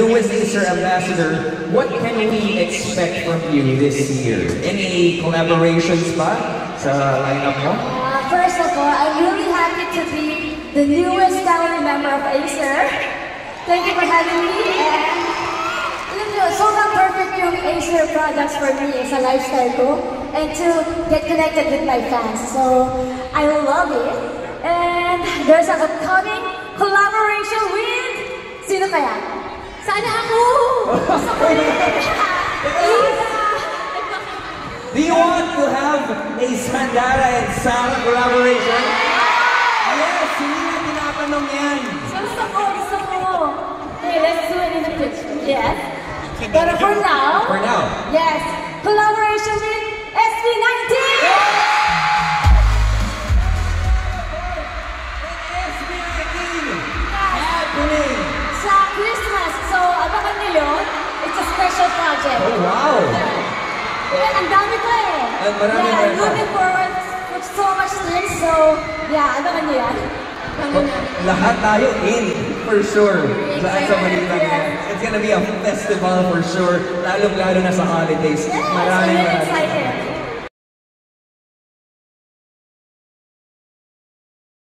newest Acer ambassador, what can we expect from you this year? Any collaborations pa sa lineup mo? First of all, I'm really happy to be the newest founding member of Acer. Thank you for having me. And sobrang perfect yung Acer products for me sa lifestyle ko and to get connected with my fans. So I love it. And there's an upcoming collaboration with... Sino kaya? Sana ako! Do you want to have a Sandara and Dara collaboration? Yes, hindi na tinatanong yan. Gusto ko. Okay, let's do it in the picture. Yes. But for now, yes, collaboration with SB19! Happening! Sa Christmas, so abangan nyo yun. It's a special project. Oh, wow! Yeah, ang dami ko eh. I'm looking forward to so much things, so yeah, abangan nyo yan. Lahat tayo in, for sure. Sa Manila. It's gonna be a festival for sure. Lalo-lalo na sa holidays. Yes, I'm really excited.